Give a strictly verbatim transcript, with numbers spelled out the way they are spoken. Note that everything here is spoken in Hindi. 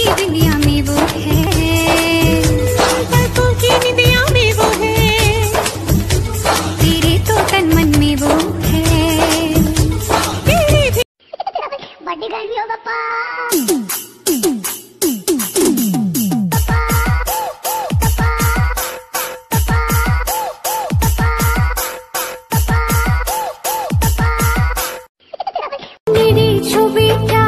बिंदिया में वो है, पलकों की निदिया में वो है, तेरे तो तन मन में वो है, तेरे भी बड़ी गर्मी हो पापा। मेरी छवि